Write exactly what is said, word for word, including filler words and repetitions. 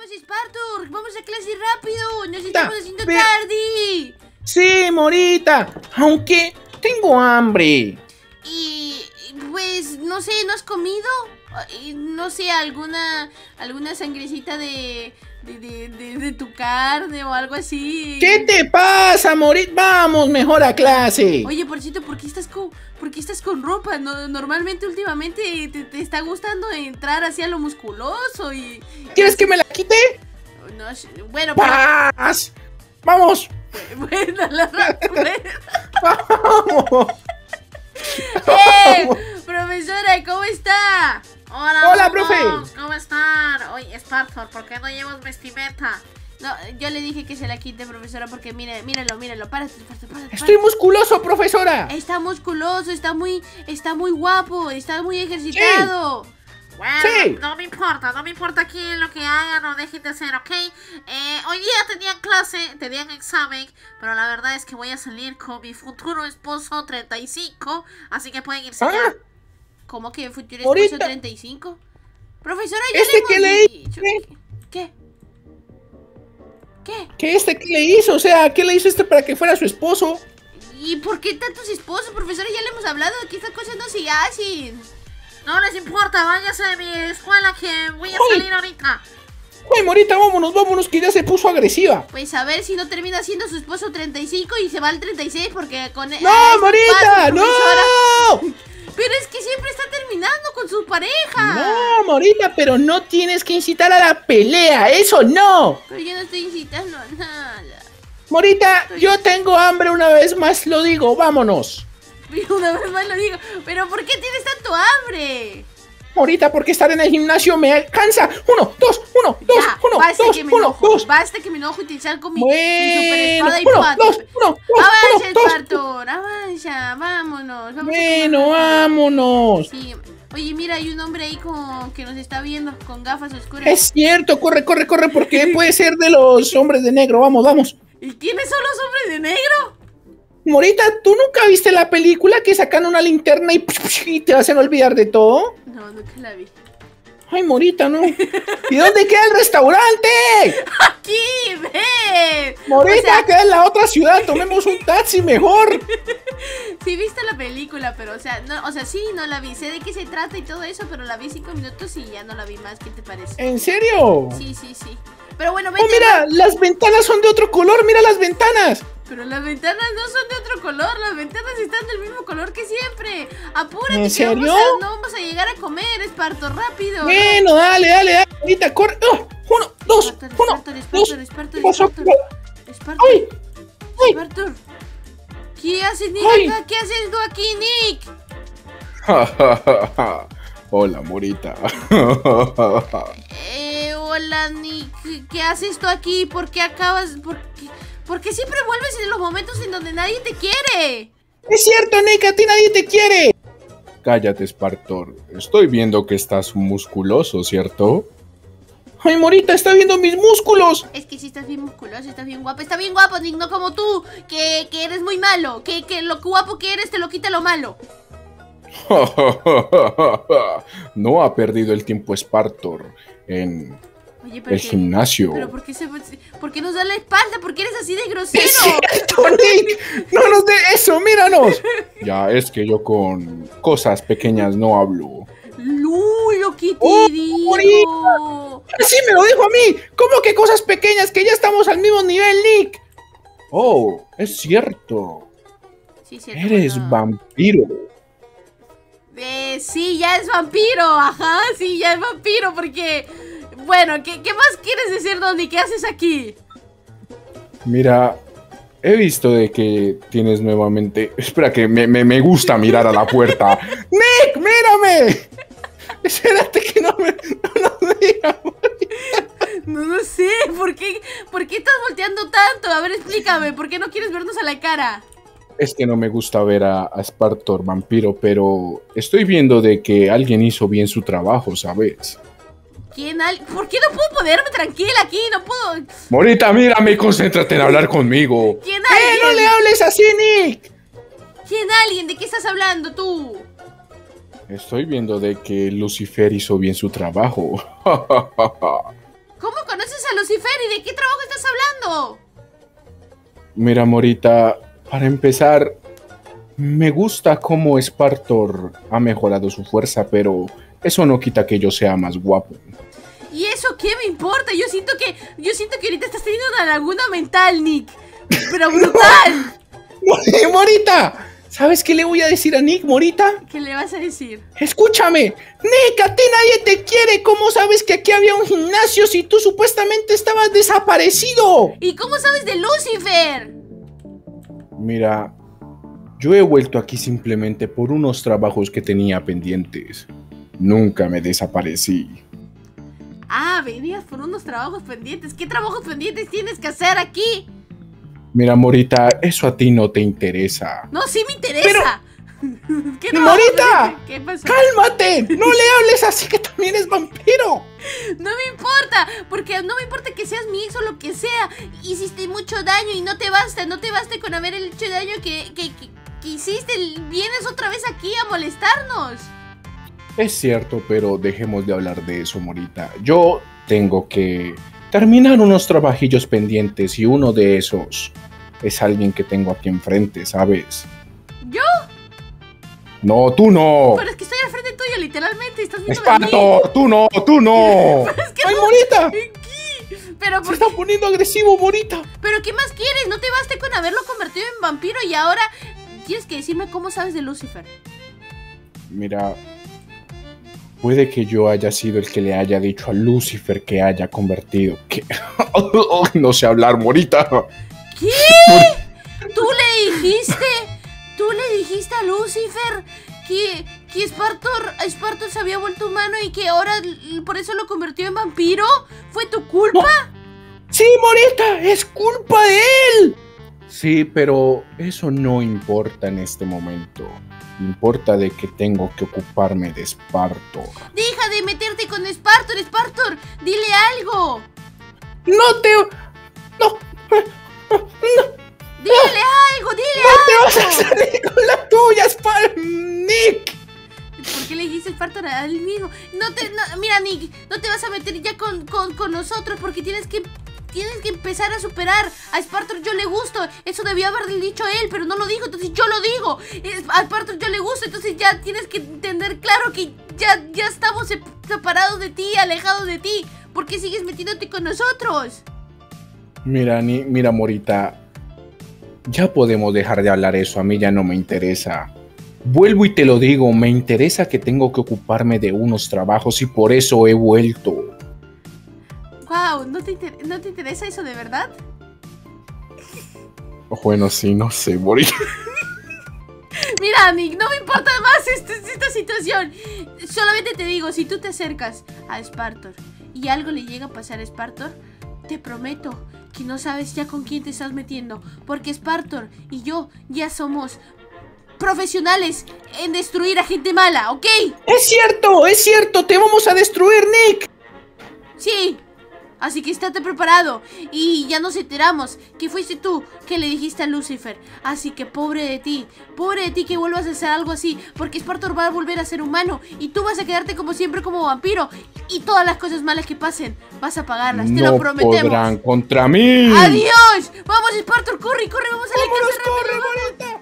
Vamos, Spartor, vamos a clase rápido. Nos estamos haciendo Pero... tarde. Sí, Morita, aunque tengo hambre. Y pues no sé, ¿no has comido? No sé, alguna alguna sangrecita de de, de, de, de tu carne o algo así. ¿Qué te pasa, Morita? Vamos mejor a clase. Oye, por cierto, ¿por qué estás con, por qué estás con ropa? No, normalmente, últimamente, te, te está gustando entrar hacia lo musculoso y... ¿Quieres que me la quite? No, bueno, ¡Paz! pero... ¡Vamos! Bueno, la ¡Vamos! ¡Eh! Profesora, ¿cómo está? Hola, Hola, profe. ¿Cómo están? Oye, Spartor, ¿por qué no llevas vestimenta? No, yo le dije que se la quite, profesora, porque mire, míralo, míralo, párate, párate, párate. Estoy musculoso, profesora. Está musculoso, está muy, está muy guapo, está muy ejercitado. Sí. Bueno, Sí. no me importa, no me importa aquí lo que hagan o dejen de hacer, ¿ok? Eh, hoy día tenían clase, tenían examen, pero la verdad es que voy a salir con mi futuro esposo treinta y cinco, así que pueden irse ¿Ah? ya. ¿Cómo que futuro esposo Ahorita. treinta y cinco? Profesora, ya ¿Este le qué hemos le dicho. hice? ¿Qué? ¿Qué? ¿Qué este qué le hizo? O sea, ¿qué le hizo este para que fuera su esposo? ¿Y por qué tantos esposos, profesora? Ya le hemos hablado de que estas cosas no se hacen. No les importa, váyanse de mi escuela que voy a Uy. salir ahorita. Ay, Morita, vámonos, vámonos, que ya se puso agresiva. Pues a ver si no termina siendo su esposo treinta y cinco y se va al treinta y seis porque con... ¡No, ah, estos Morita! pasos, ¡No! profesora. Pero es que siempre está terminando con su pareja. No, Morita, pero no tienes que incitar a la pelea, eso no. Pero yo no estoy incitando a nada. Morita, yo tengo hambre una vez más, lo digo, vámonos. Pero una vez más lo digo. ¿Pero por qué tienes tanto hambre? Morita, porque estar en el gimnasio me cansa. Uno, dos, uno, dos, Ya, uno, basta dos, que me uno, enojo. dos. Basta que me enojo y te salgo mi, mi super Bueno, espada y uno, pato. dos, uno, dos, Avanza, uno, dos. Spartor, avanza, vámonos. Vamos a Bueno, comer rápido. vámonos. Sí. Oye, mira, hay un hombre ahí con, que nos está viendo con gafas oscuras. Es cierto, corre, corre, corre, porque puede ser de los hombres de negro. Vamos, vamos. ¿Y quiénes son los hombres de negro? Morita, ¿tú nunca viste la película que sacan una linterna y, y te hacen olvidar de todo? No, nunca la vi. Ay, Morita, no. ¿Y dónde queda el restaurante? ¡Aquí, ven! Morita, O sea, queda en la otra ciudad. Tomemos un taxi mejor. sí viste la película, pero o sea, no, o sea, sí, no la vi. Sé de qué se trata y todo eso, pero la vi cinco minutos y ya no la vi más. ¿Qué te parece? ¿En serio? Sí, sí, sí. Pero bueno, Oh, vete. mira, las ventanas son de otro color. Mira las ventanas. Pero las ventanas no son de otro color, las ventanas están del mismo color que siempre. Apúrate, ¿En que serio? vamos a, no vamos a llegar a comer, Esparto, rápido. Bueno, dale, dale, dale. Morita, corre. Oh, uno, dos, Espartor, uno, Espartor, dos. Espartor, Espartor, ¿Qué pasó? Espartor, Espartor, ¡Ay! ¡Ay! Espartor. ¿Qué haces, Nick, Ay. acá? ¿Qué haces tú aquí, Nick? Hola, Morita. Eh, hola, Nick. ¿Qué haces tú aquí? ¿Por qué acabas? ¿Por qué, por qué siempre vuelves en los momentos en donde nadie te quiere? Es cierto, Nick, a ti nadie te quiere. Cállate, Spartor. Estoy viendo que estás musculoso, ¿cierto? Ay, Morita, está viendo mis músculos. Es que sí estás bien musculoso, estás bien guapo. Está bien guapo, Nick, no como tú, que, que eres muy malo. Que, que lo guapo que eres te lo quita lo malo. No ha perdido el tiempo Spartor en Oye, pero el que- gimnasio. Pero ¿por qué, se, ¿por qué nos da la espalda? ¿Por qué eres así de grosero? Es cierto, Nick. No nos dé eso, míranos. Ya, es que yo con cosas pequeñas no hablo. Uy, lo que te Oh, digo. Sí, me lo dijo a mí. ¿Cómo que cosas pequeñas? Que ya estamos al mismo nivel, Nick. Oh, es cierto. Sí, cierto, Eres bueno. vampiro. Eh, sí, ya es vampiro, ajá, sí, ya es vampiro, porque... Bueno, ¿qué, qué más quieres decir, Donny? ¿Qué haces aquí? Mira, he visto de que tienes nuevamente... Espera, que me, me, me gusta mirar a la puerta. Nick, mírame. Espérate que no me... No nos diga. No, no sé, ¿por qué, ¿por qué estás volteando tanto? A ver, explícame, ¿por qué no quieres vernos a la cara? Es que no me gusta ver a, a Spartor vampiro, pero estoy viendo de que alguien hizo bien su trabajo, ¿sabes? ¿Quién al... ¿Por qué no puedo ponerme tranquila aquí? No puedo... Morita, mírame y concéntrate en hablar conmigo. ¿Quién ¡Eh, no alguien? le hables así, Nick! ¿Quién alguien? ¿De qué estás hablando tú? Estoy viendo de que Lucifer hizo bien su trabajo. ¿Cómo conoces Lucifer y de qué trabajo estás hablando? Mira, Morita, para empezar, me gusta cómo Spartor ha mejorado su fuerza, pero eso no quita que yo sea más guapo. ¿Y eso qué me importa? Yo siento que yo siento que ahorita estás teniendo una laguna mental, Nick. Pero brutal. Morita, ¿sabes qué le voy a decir a Nick, Morita? ¿Qué le vas a decir? Escúchame, Nick, a ti nadie te quiere. ¿Cómo sabes que aquí había un gimnasio si tú supuestamente estabas desaparecido? ¿Y cómo sabes de Lucifer? Mira, yo he vuelto aquí simplemente por unos trabajos que tenía pendientes. Nunca me desaparecí. Ah, venías por unos trabajos pendientes. ¿Qué trabajos pendientes tienes que hacer aquí? Mira, Morita, eso a ti no te interesa. No, sí me interesa. ¿Qué trabajos ¡Morita! pendientes? ¿Qué pasó? ¡Cálmate! ¡No le hables así que también es vampiro! No me importa, porque no me importa que seas mi ex o lo que sea. Hiciste mucho daño y no te basta, no te basta con haber hecho daño que, que, que, que hiciste. Vienes otra vez aquí a molestarnos. Es cierto, pero dejemos de hablar de eso, Morita. Yo tengo que terminar unos trabajillos pendientes y uno de esos es alguien que tengo aquí enfrente, ¿sabes? ¿Yo? No, tú no. Pero es que estoy al frente tuyo, literalmente. Estás viendo ¡Espartor! ¡Tú no! ¡Tú no! Es que ¡Ay, no- Morita! ¿Qué? Pero, Se ¿por está qué? poniendo agresivo, Morita. ¿Pero qué más quieres? No te baste con haberlo convertido en vampiro y ahora tienes que decirme cómo sabes de Lucifer. Mira, puede que yo haya sido el que le haya dicho a Lucifer que haya convertido. ¿Qué? No sé hablar, Morita. ¿Qué? ¿Tú le dijiste? ¿Tú le dijiste a Lucifer que, que Spartor, Spartor se había vuelto humano y que ahora l- por eso lo convirtió en vampiro? ¿Fue tu culpa? Sí, Morita, es culpa de él. Sí, pero eso no importa en este momento. Importa de que tengo que ocuparme de Spartor. Deja de meterte con Spartor, Spartor. Dile algo. No te... No, Dile algo, dile te vas a algo. salir con la tuya, Spar... Nick. ¿Por qué le dijiste Spartor a él mismo? No te, no, mira, Nick, no te vas a meter ya con, con, con nosotros porque tienes que... Tienes que empezar a superar. A Spartor yo le gusto. Eso debió haberle dicho él, pero no lo dijo, entonces yo lo digo. Es- A Spartor yo le gusto, entonces ya tienes que entender claro que ya, ya estamos sep- separados de ti, alejados de ti. ¿Por qué sigues metiéndote con nosotros? Mira, ni, mira, Morita. Ya podemos dejar de hablar eso. A mí ya no me interesa. Vuelvo y te lo digo. Me interesa que tengo que ocuparme de unos trabajos y por eso he vuelto. Wow, ¿no te, inter- ¿no te interesa eso de verdad? Bueno, sí, no sé, Morita. Mira, Nick, no me importa más esta, esta situación. Solamente te digo, si tú te acercas a Spartor y algo le llega a pasar a Spartor, te prometo que no sabes ya con quién te estás metiendo. Porque Spartor y yo ya somos profesionales en destruir a gente mala, ¿ok? Es cierto, es cierto, te vamos a destruir, Nick. Sí. Así que estate preparado. Y ya nos enteramos que fuiste tú que le dijiste a Lucifer. Así que pobre de ti. Pobre de ti que vuelvas a hacer algo así. Porque Spartor va a volver a ser humano. Y tú vas a quedarte como siempre como vampiro. Y todas las cosas malas que pasen vas a pagarlas. Te lo No prometemos. podrán contra mí. ¡Adiós! Vamos, Spartor, corre, corre. Vamos a la Vámonos, casa rápido. corre, vamos. Morita.